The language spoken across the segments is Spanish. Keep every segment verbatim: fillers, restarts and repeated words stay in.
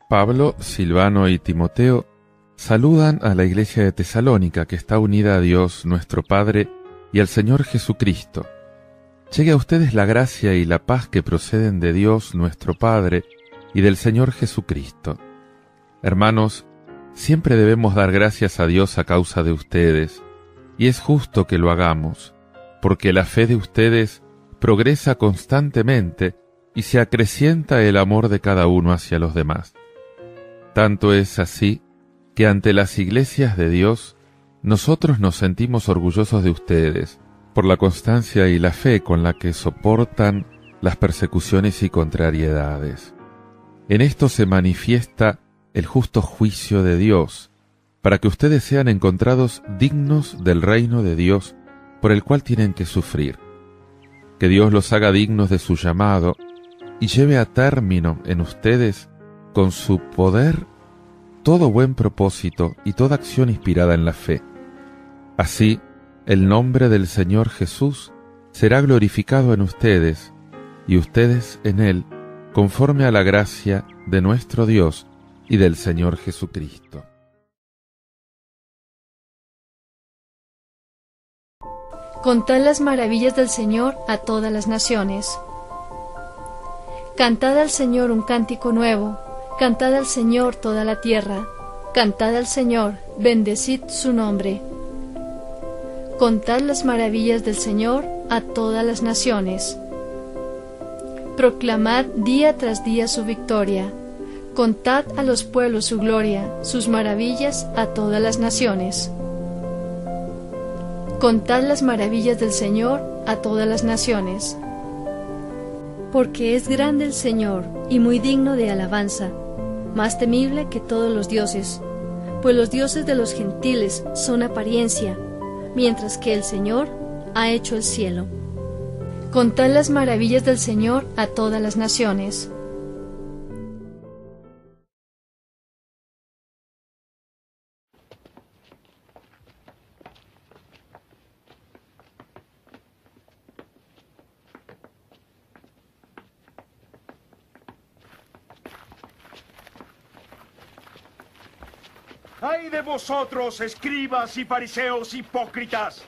Pablo, Silvano y Timoteo saludan a la iglesia de Tesalónica, que está unida a Dios nuestro Padre y al Señor Jesucristo. Llegue a ustedes la gracia y la paz que proceden de Dios nuestro Padre y del Señor Jesucristo. Hermanos, siempre debemos dar gracias a Dios a causa de ustedes, y es justo que lo hagamos, porque la fe de ustedes progresa constantemente y se acrecienta el amor de cada uno hacia los demás. Tanto es así que ante las iglesias de Dios, nosotros nos sentimos orgullosos de ustedes por la constancia y la fe con la que soportan las persecuciones y contrariedades. En esto se manifiesta el justo juicio de Dios, para que ustedes sean encontrados dignos del reino de Dios por el cual tienen que sufrir. Que Dios los haga dignos de su llamado y lleve a término en ustedes, con su poder, todo buen propósito y toda acción inspirada en la fe. Así, el nombre del Señor Jesús será glorificado en ustedes, y ustedes en Él, conforme a la gracia de nuestro Dios y del Señor Jesucristo. Contad las maravillas del Señor a todas las naciones. Cantad al Señor un cántico nuevo, cantad al Señor toda la tierra, cantad al Señor, bendecid su nombre. Contad las maravillas del Señor a todas las naciones. Proclamad día tras día su victoria, contad a los pueblos su gloria, sus maravillas a todas las naciones. Contad las maravillas del Señor a todas las naciones. Porque es grande el Señor y muy digno de alabanza, más temible que todos los dioses, pues los dioses de los gentiles son apariencia, mientras que el Señor ha hecho el cielo. Contad las maravillas del Señor a todas las naciones. ¡Ay de vosotros, escribas y fariseos hipócritas!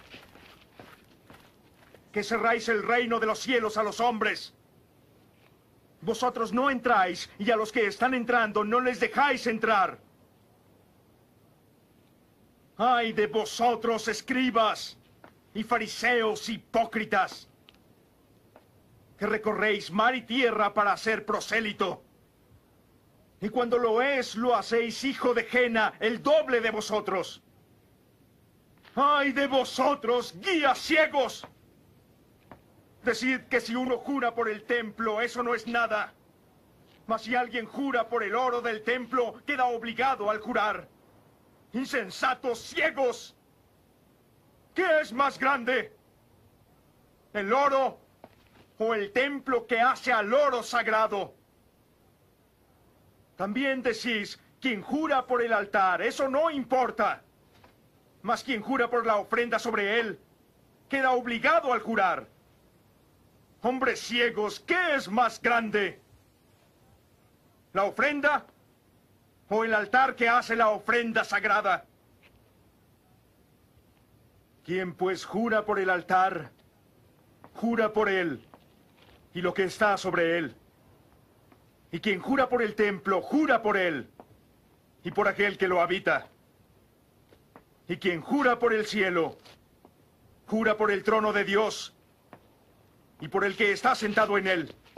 Que cerráis el reino de los cielos a los hombres. Vosotros no entráis, y a los que están entrando no les dejáis entrar. ¡Ay de vosotros, escribas y fariseos hipócritas! Que recorréis mar y tierra para hacer prosélito. Y cuando lo es, lo hacéis hijo de Jena, el doble de vosotros. ¡Ay de vosotros, guías ciegos! Decid que si uno jura por el templo, eso no es nada. Mas si alguien jura por el oro del templo, queda obligado al jurar. ¡Insensatos ciegos! ¿Qué es más grande? ¿El oro o el templo que hace al oro sagrado? También decís, quien jura por el altar, eso no importa. Mas quien jura por la ofrenda sobre él, queda obligado al jurar. Hombres ciegos, ¿qué es más grande? ¿La ofrenda o el altar que hace la ofrenda sagrada? Quien pues jura por el altar, jura por él y lo que está sobre él. Y quien jura por el templo, jura por él, y por aquel que lo habita. Y quien jura por el cielo, jura por el trono de Dios, y por el que está sentado en él.